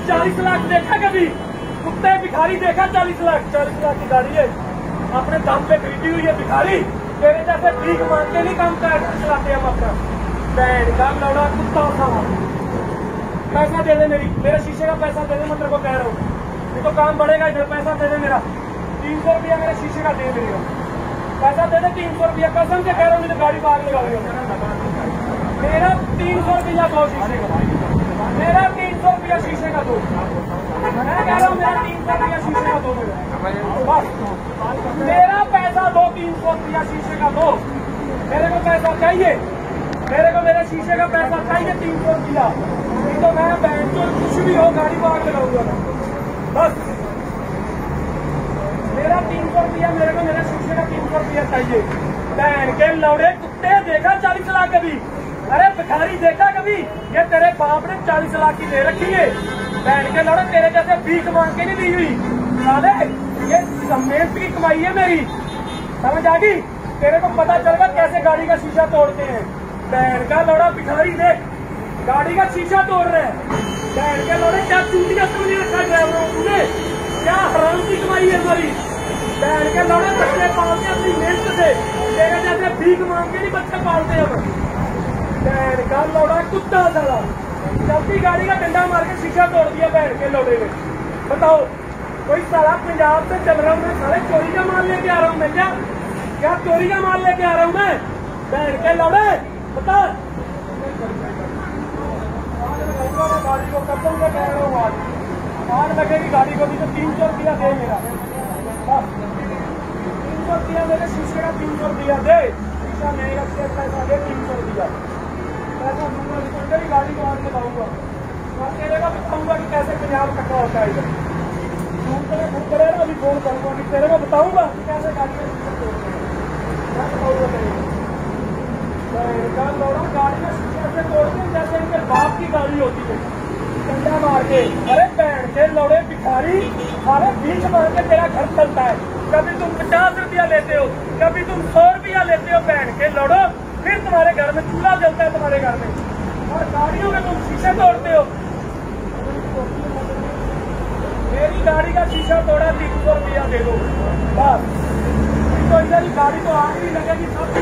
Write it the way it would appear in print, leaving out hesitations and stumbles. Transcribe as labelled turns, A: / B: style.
A: 40 लाख देखा कभी? कुत्ते भिखारी देखा? 40 लाख की गाड़ी है, अपने दम पे खरीदी हुई है भिखारी। तेरे जैसे भीख मांग के नहीं काम चलाते हम अपना। बैठ का लौड़ा कुत्ता था। पैसा दे दे, मेरे शीशे का पैसा दे दे, मैं तेरे को कह रहा हूँ। नहीं तो काम बढ़ेगा इधर। पैसा दे दे मेरा 300 रुपया मेरे शीशे का दे देगा। पैसा दे दे 300 रुपया, कसम से कह रहा हूँ। मुझे गाड़ी बाहर लगा मेरा 300 रुपया दो शीशे का। मेरा 300 रुपया शीशे का दो। मैं कह रहा हूँ मेरा 300 रुपया शीशे का दो। बस मेरा पैसा दो, 300 रुपया शीशे का दो। मेरे को पैसा चाहिए, मेरे को मेरे शीशे का पैसा चाहिए 300 रुपया। नहीं तो मैं बैंक को कुछ भी हो गाड़ी बाहर लगाऊंगा। बस मेरा 300 रुपया, मेरे को मेरे शीशे का 300 रुपया चाहिए। बहन के लौड़े कुत्ते देखा 40 लाख कभी? अरे भिखारी देखा कभी? ये तेरे बाप ने 40 लाख की दे रखी है। बहन के लौड़े तेरे जैसे भीख मांग के नहीं दी हुई साले। ये मेहनत की कमाई है मेरी, समझ आ गई? तेरे को पता चलेगा कैसे गाड़ी का शीशा तोड़ते हैं। बहन का लौड़ा भिखारी देख गाड़ी का शीशा तोड़ रहे हैं। बहन के लौड़े क्या चूतिया समझ रखा ड्राइवरों तूने? क्या हराम की कमाई है हमारी। बहन के लौड़े बच्चे पालते अपनी मेहनत से, तेरे जैसे भीख मांग के नहीं बच्चे पालते हम। बहन का लौड़ा कुत्ता साला चलती गाड़ी का डंडा मार के शीशा तोड़ दिया बहन के लौड़े ने। बताओ कोई साला पंजाब से चल रहा हूँ मैं, साले चोरी का माल लेके आ रहा हूँ मैं? क्या चोरी का माल लेके आ रहा हूँ मैं? बहन के लौड़े बता। गाड़ी को कसम से कह रहा हूँ आज लगेगी गाड़ी को भी तो 300 रुपया दे मेरा। 300 रुपया मेरे शीशे का 300 रुपया दे। शीशा नहीं रखते पैसा दे 300 रुपया। पैसा दूंगा निकल गई गाड़ी को आज बताऊंगा। मैं तेरे को बताऊंगा कि कैसे पंजाब कटवा होता है इधर। खूब करे ना, अभी फोन करूंगा कि तेरे को बताऊंगा कि कैसे गाड़ी का शीशा तोड़ते हैं। मैं बताऊंगा तेरे को। लौड़ा गाड़ी का शीशा से तोड़ते हैं जैसे इनके बाप की गाड़ी होती है, डंडा मार के। अरे बहन के लौड़े भिखारी, सारे भीख मार के तेरा घर चलता है। कभी तुम 50 रुपया लेते हो, कभी तुम 100 रुपया लेते हो बहन के लौड़ो। फिर तुम्हारे घर में चूल्हा जलता है तुम्हारे घर में, और गाड़ियों में तुम शीशे तोड़ते हो। मेरी गाड़ी का शीशा तोड़ा 300 रुपया दे दो बस। तो इधर ही गाड़ी तो आग भी लगेगी सब